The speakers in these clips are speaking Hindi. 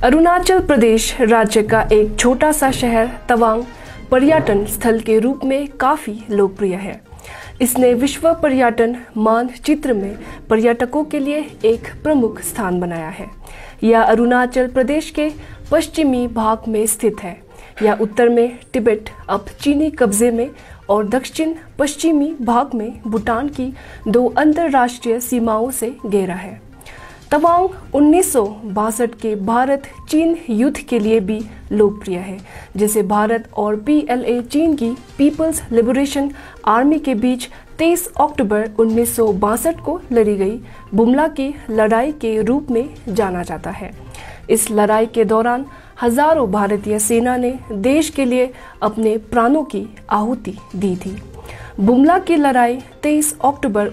अरुणाचल प्रदेश राज्य का एक छोटा सा शहर तवांग पर्यटन स्थल के रूप में काफ़ी लोकप्रिय है। इसने विश्व पर्यटन मानचित्र में पर्यटकों के लिए एक प्रमुख स्थान बनाया है। यह अरुणाचल प्रदेश के पश्चिमी भाग में स्थित है। यह उत्तर में तिब्बत अब चीनी कब्जे में और दक्षिण पश्चिमी भाग में भूटान की 2 अंतर्राष्ट्रीय सीमाओं से घिरा है। तवांग 1962 के भारत चीन युद्ध के लिए भी लोकप्रिय है, जिसे भारत और PLA चीन की पीपल्स लिबरेशन आर्मी के बीच 23 अक्टूबर 1962 को लड़ी गई बुमला की लड़ाई के रूप में जाना जाता है। इस लड़ाई के दौरान हजारों भारतीय सेना ने देश के लिए अपने प्राणों की आहुति दी थी। बुमला की लड़ाई 23 अक्टूबर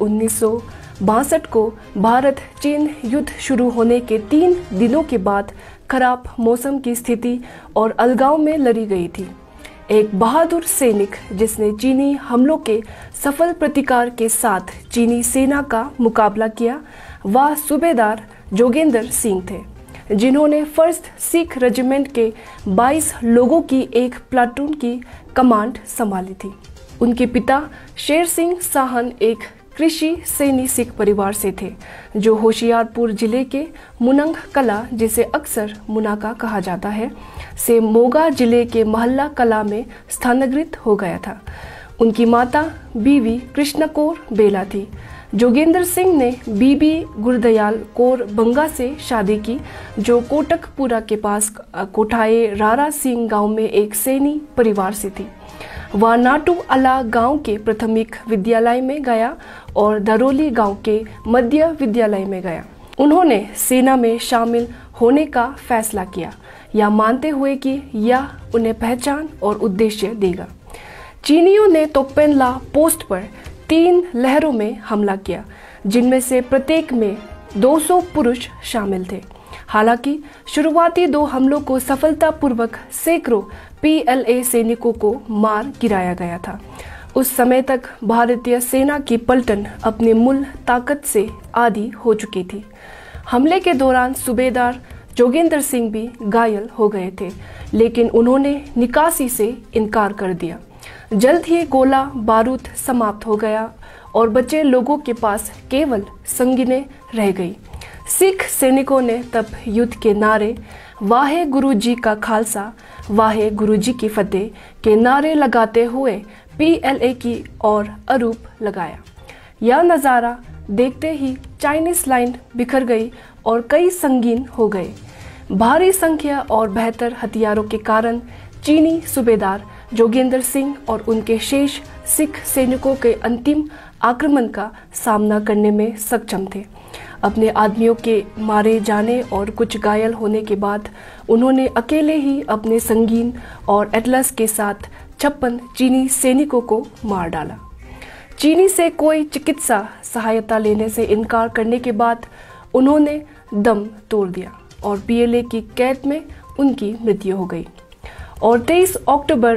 1962 को भारत चीन युद्ध शुरू होने के 3 दिनों के बाद खराब मौसम की स्थिति और अलगाव में लड़ी गई थी। एक बहादुर सैनिक जिसने चीनी हमलों के सफल प्रतिकार के साथ चीनी सेना का मुकाबला किया, वह सूबेदार जोगेंद्र सिंह थे, जिन्होंने फर्स्ट सिख रेजिमेंट के 22 लोगों की एक प्लाटून की कमांड संभाली थी। उनके पिता शेर सिंह साहन एक कृषि सैनी सिख परिवार से थे, जो होशियारपुर जिले के मुनंग कला, जिसे अक्सर मुनाका कहा जाता है, से मोगा जिले के महल्ला कला में स्थानांतरित हो गया था। उनकी माता बीवी कृष्ण कौर बेला थी। जोगेंद्र सिंह ने बीबी गुरदयाल कौर बंगा से शादी की, जो कोटकपुरा के पास कोठाए रारा सिंह गांव में एक सैनी परिवार से थी। वह नाटू अला गांव के प्राथमिक विद्यालय में गया और दरोली गांव के मध्य विद्यालय में गया। उन्होंने सेना में शामिल होने का फैसला किया, यह मानते हुए कि यह उन्हें पहचान और उद्देश्य देगा। चीनियों ने तोकपेनला पोस्ट पर 3 लहरों में हमला किया, जिनमें से प्रत्येक में 200 पुरुष शामिल थे। हालांकि शुरुआती 2 हमलों को सफलतापूर्वक सैकड़ों PLA सैनिकों को मार गिराया गया था। उस समय तक भारतीय सेना की पलटन अपनी मूल ताकत से आधी हो चुकी थी। हमले के दौरान सूबेदार जोगेंद्र सिंह भी घायल हो गए थे, लेकिन उन्होंने निकासी से इनकार कर दिया। जल्द ही गोला बारूद समाप्त हो गया और बचे लोगों के पास केवल संगीनें रह गई। सिख सैनिकों ने तब युद्ध के नारे वाहे गुरु जी का खालसा, वाहे गुरु जी की फतेह के नारे लगाते हुए PLA की ओर आरोप लगाया। यह नज़ारा देखते ही चाइनीज लाइन बिखर गई और कई संगीन हो गए। भारी संख्या और बेहतर हथियारों के कारण चीनी सूबेदार जोगेंद्र सिंह और उनके शेष सिख सैनिकों के अंतिम आक्रमण का सामना करने में सक्षम थे। अपने आदमियों के मारे जाने और कुछ घायल होने के बाद उन्होंने अकेले ही अपने संगीन और एटलस के साथ 56 चीनी सैनिकों को मार डाला। चीनी से कोई चिकित्सा सहायता लेने से इनकार करने के बाद उन्होंने दम तोड़ दिया और PLA की कैद में उनकी मृत्यु हो गई। और 23 अक्टूबर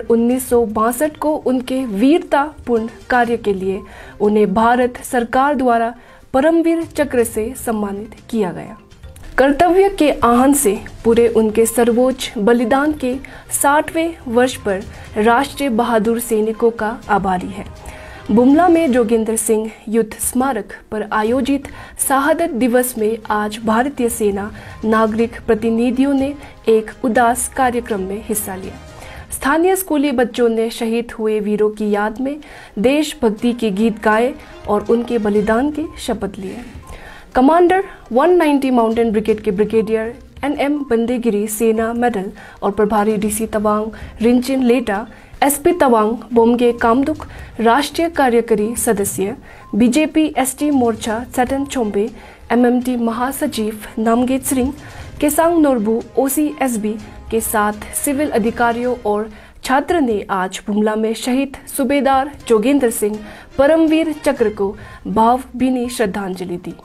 1962 को उनके वीरतापूर्ण कार्य के लिए उन्हें भारत सरकार द्वारा परमवीर चक्र से सम्मानित किया गया। कर्तव्य के आहन से पूरे उनके सर्वोच्च बलिदान के 60वें वर्ष पर राष्ट्रीय बहादुर सैनिकों का आभारी है। बुमला में जोगेंद्र सिंह युद्ध स्मारक पर आयोजित शहादत दिवस में आज भारतीय सेना नागरिक प्रतिनिधियों ने एक उदास कार्यक्रम में हिस्सा लिया। स्थानीय स्कूली बच्चों ने शहीद हुए वीरों की याद में देशभक्ति के गीत गाए और उनके बलिदान की शपथ लिए। कमांडर 190 माउंटेन ब्रिगेड के ब्रिगेडियर NM बंदेगिरी सेना मेडल और प्रभारी DC तवांग रिंचिन लेटा, SP तवांग बोमगे कामदुक, राष्ट्रीय कार्यकारी सदस्य BJP ST मोर्चा चटन चोम्बे, MMT महासचिव नामगे त्सरिंग, केसांग नोरबू OCSB के साथ सिविल अधिकारियों और छात्र ने आज बुमला में शहीद सूबेदार जोगेंद्र सिंह परमवीर चक्र को भावभीनी श्रद्धांजलि दी।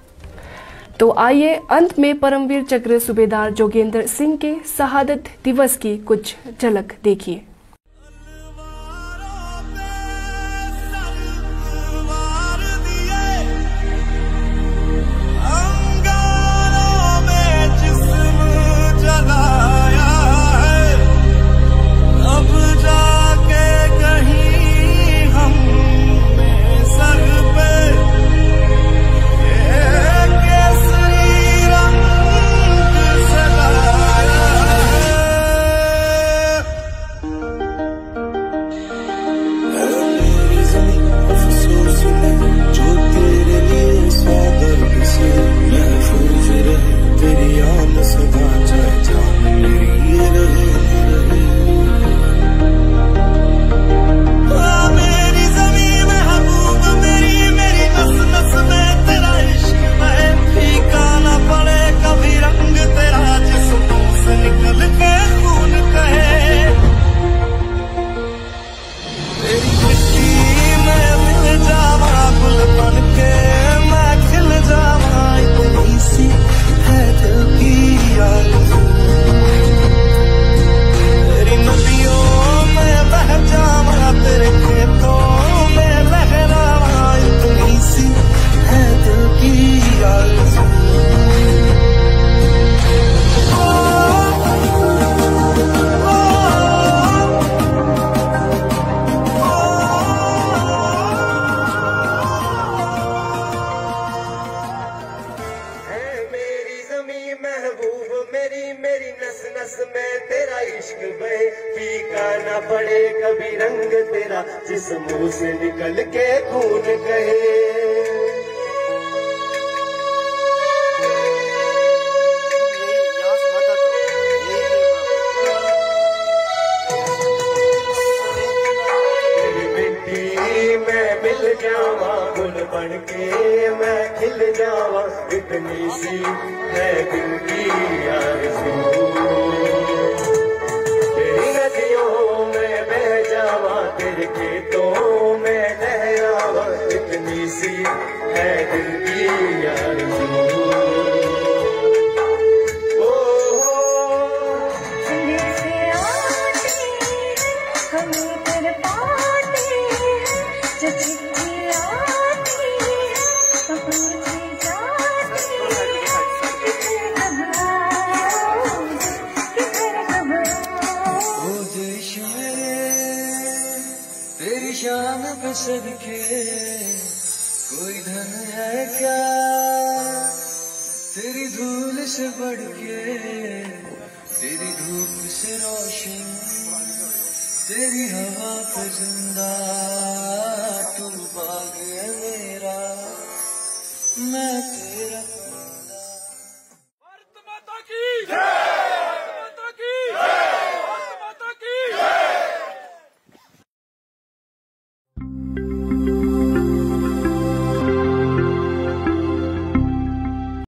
तो आइए अंत में परमवीर चक्र सूबेदार जोगेंद्र सिंह के शहादत दिवस की कुछ झलक देखिए। रहे। तेरी मिट्टी में मिल जावा, गुल बन के मैं खिल जावा, इतनी सी है दिल की आरज़ू। तेरी नदियों में बह जावा, तेरे खेतों में लहरावा, इतनी सी है दिल की आरज़ू। तेरी शान पे सदके कोई धन है क्या, तेरी धूल से बढ़ के, तेरी धूप से रोशन, तेरी हवा पे जिंदा